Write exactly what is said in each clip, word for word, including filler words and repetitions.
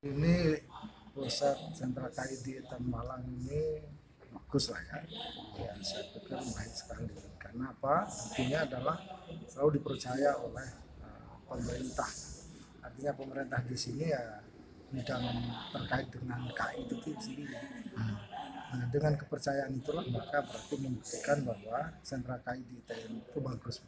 Ini pusat sentra K I di Tan Malang ini bagus lah ya. Ya saya pikir baik sekali. Karena apa? Artinya adalah selalu dipercaya oleh uh, pemerintah. Artinya pemerintah di sini ya bidang terkait dengan K I itu sendiri. Nah, dengan kepercayaan itulah maka berarti membuktikan bahwa sentra K I di I T N itu bagus.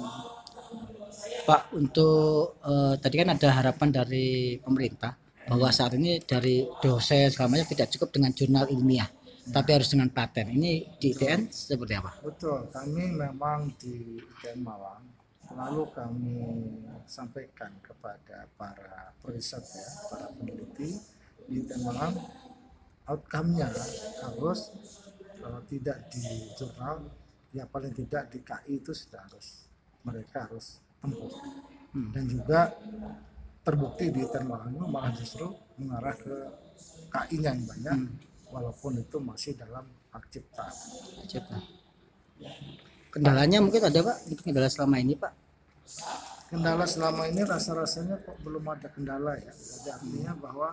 Pak, untuk uh, tadi kan ada harapan dari pemerintah bahwa saat ini dari dosen selamanya tidak cukup dengan jurnal ilmiah, hmm. tapi harus dengan paten. Ini di I T N seperti apa? Betul, kami memang di I T N Malang selalu kami sampaikan kepada para periset ya, para peneliti di I T N Malang, outcome-nya harus kalau tidak di jurnal, ya paling tidak di K I itu sudah harus mereka harus tempuh. Hmm. Dan juga terbukti di I T N Malang itu malah justru mengarah ke K I-nya yang banyak, hmm. walaupun itu masih dalam hak cipta. Cipta. Kendalanya mungkin ada Pak, untuk kendala selama ini Pak? Kendala selama ini rasa-rasanya kok belum ada kendala ya. Jadi artinya bahwa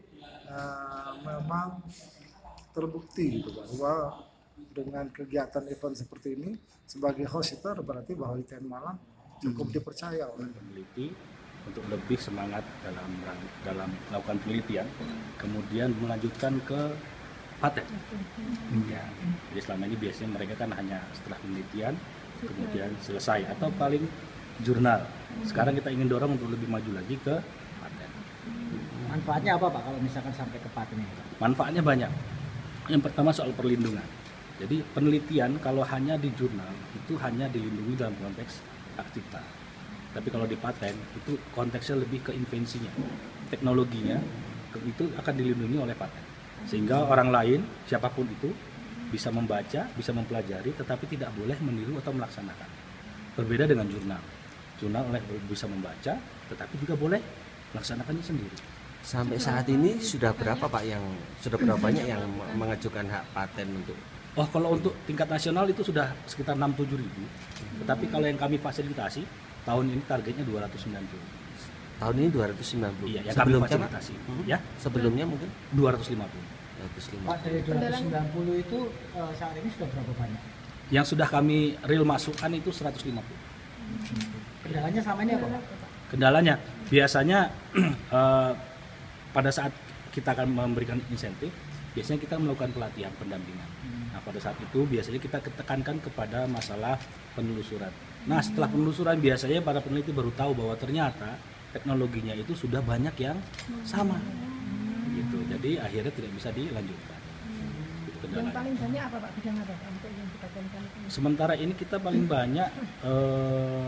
uh, memang terbukti gitu bahwa dengan kegiatan event seperti ini sebagai host itu berarti bahwa I T N Malang cukup hmm. dipercaya oleh peneliti untuk lebih semangat dalam dalam melakukan penelitian, kemudian melanjutkan ke paten. Hmm. Ya, jadi selama ini biasanya mereka kan hanya setelah penelitian kemudian selesai atau paling jurnal. Sekarang kita ingin dorong untuk lebih maju lagi ke paten. Manfaatnya apa Pak kalau misalkan sampai ke paten ini? Manfaatnya banyak. Yang pertama soal perlindungan. Jadi penelitian kalau hanya di jurnal itu hanya dilindungi dalam konteks hak cipta. Tapi kalau di paten itu konteksnya lebih ke invensinya, teknologinya itu akan dilindungi oleh paten. Sehingga orang lain siapapun itu bisa membaca, bisa mempelajari, tetapi tidak boleh meniru atau melaksanakan. Berbeda dengan jurnal. Jurnal oleh bisa membaca, tetapi juga boleh melaksanakannya sendiri. Sampai saat ini sudah berapa Pak yang sudah berapa banyak yang mengajukan hak paten untuk? Oh, kalau untuk tingkat nasional itu sudah sekitar enam puluh tujuh ribu. Tetapi kalau yang kami fasilitasi tahun ini targetnya dua ratus sembilan puluh. Tahun ini dua ratus sembilan puluh. Iya, yang sebelumnya kami fasilitasi. Hmm? Ya. Sebelumnya mungkin dua ratus lima puluh. dua ratus lima puluh. Pak, dari dua ratus sembilan puluh itu uh, saat ini sudah berapa banyak? Yang sudah kami real masukkan itu seratus lima puluh. Kendalanya sama ini apa Pak? Kendalanya biasanya uh, pada saat kita akan memberikan insentif, biasanya kita melakukan pelatihan pendampingan. Nah, pada saat itu biasanya kita tekankan kepada masalah penelusuran. Nah, setelah penelusuran biasanya para peneliti baru tahu bahwa ternyata teknologinya itu sudah banyak yang sama. Gitu. Jadi akhirnya tidak bisa dilanjutkan. Gitu, yang paling banyak apa Pak? Bidang apa Pak untuk yang dipatenkan? Sementara ini kita paling banyak eh,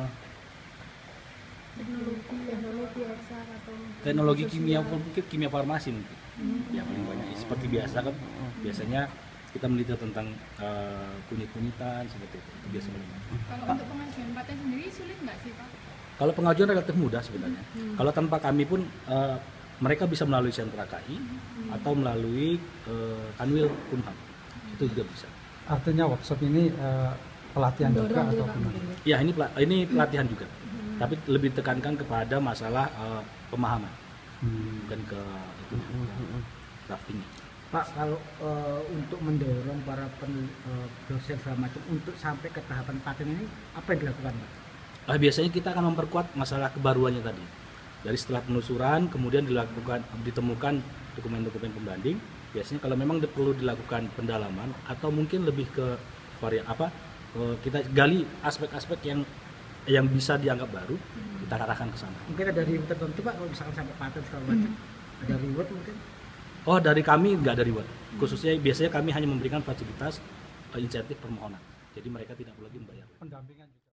teknologi, teknologi eksak atau teknologi kimia, mungkin kimia farmasi mungkin. Hmm. Ya paling banyak. Seperti biasa kan, biasanya kita meneliti tentang uh, kunyit-kunyitan seperti itu. Itu biasa paling banyak. Kalau untuk pengajuan paten sendiri sulit nggak sih Pak? Kalau pengajuan relatif mudah sebenarnya. Hmm. Kalau tanpa kami pun uh, mereka bisa melalui sentra K I hmm. atau melalui uh, Kanwil Kumham. Hmm. Itu juga bisa. Artinya workshop ini uh, pelatihan juga atau gimana? Ya, ini ini pelatihan juga. Hmm. Tapi lebih ditekankan kepada masalah uh, pemahaman. Hmm. Dan ke itu hmm. drafting. Pak, kalau uh, untuk mendorong para pen, uh, dosen segala macam untuk sampai ke tahapan paten ini apa yang dilakukan Pak? Nah, biasanya kita akan memperkuat masalah kebaruannya tadi. Dari setelah penelusuran kemudian dilakukan ditemukan dokumen-dokumen pembanding. Biasanya kalau memang perlu dilakukan pendalaman atau mungkin lebih ke varian apa uh, kita gali aspek-aspek yang yang bisa dianggap baru, hmm. kita arahkan ke sana. Mungkin ada reward tertentu Pak kalau misalkan sampai paten segala macam. Hmm. Ada reward mungkin? Oh, dari kami nggak ada reward. Khususnya biasanya kami hanya memberikan fasilitas uh, insentif permohonan. Jadi mereka tidak perlu lagi membayar. Pendampingan juga.